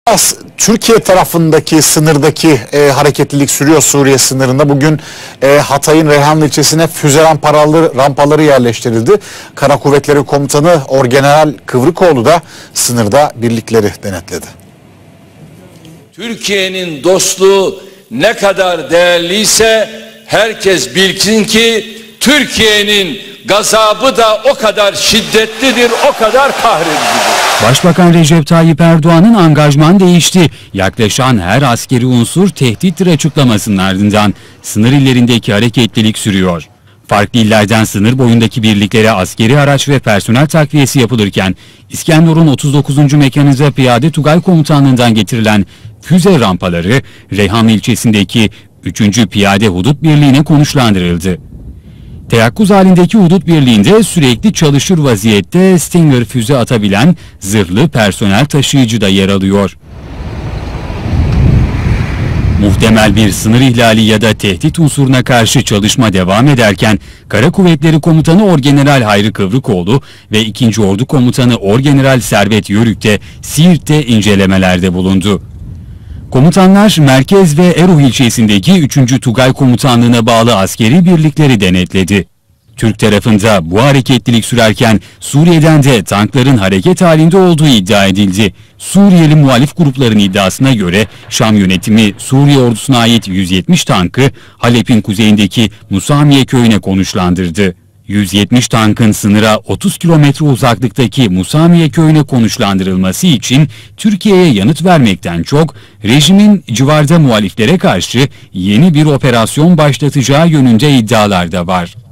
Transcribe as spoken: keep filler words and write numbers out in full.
Türkiye tarafındaki sınırdaki e, hareketlilik sürüyor Suriye sınırında. Bugün e, Hatay'ın Reyhanlı ilçesine füze rampaları, rampaları yerleştirildi. Kara Kuvvetleri Komutanı Orgeneral Kıvrıkoğlu da sınırda birlikleri denetledi. Türkiye'nin dostluğu ne kadar değerliyse herkes bilsin ki Türkiye'nin gazabı da o kadar şiddetlidir, o kadar kahredicidir. Başbakan Recep Tayyip Erdoğan'ın angajman değişti. Yaklaşan her askeri unsur tehdittir açıklamasının ardından sınır illerindeki hareketlilik sürüyor. Farklı illerden sınır boyundaki birliklere askeri araç ve personel takviyesi yapılırken İskenderun otuz dokuzuncu Mekanize Piyade Tugay Komutanlığı'ndan getirilen füze rampaları Reyhanlı ilçesindeki üçüncü Piyade Hudut Birliği'ne konuşlandırıldı. Teyakkuz halindeki hudut birliğinde sürekli çalışır vaziyette Stinger füze atabilen zırhlı personel taşıyıcı da yer alıyor. Muhtemel bir sınır ihlali ya da tehdit unsuruna karşı çalışma devam ederken Kara Kuvvetleri Komutanı Orgeneral Hayri Kıvrıkoğlu ve ikinci Ordu Komutanı Orgeneral Servet Yörük de Siirt'te incelemelerde bulundu. Komutanlar Merkez ve Eruh ilçesindeki üçüncü Tugay Komutanlığı'na bağlı askeri birlikleri denetledi. Türk tarafında bu hareketlilik sürerken Suriye'den de tankların hareket halinde olduğu iddia edildi. Suriyeli muhalif grupların iddiasına göre Şam yönetimi Suriye ordusuna ait yüz yetmiş tankı Halep'in kuzeyindeki Musamiye köyüne konuşlandırdı. yüz yetmiş tankın sınıra otuz kilometre uzaklıktaki Musamiye köyüne konuşlandırılması için Türkiye'ye yanıt vermekten çok rejimin civarda muhaliflere karşı yeni bir operasyon başlatacağı yönünde iddialar da var.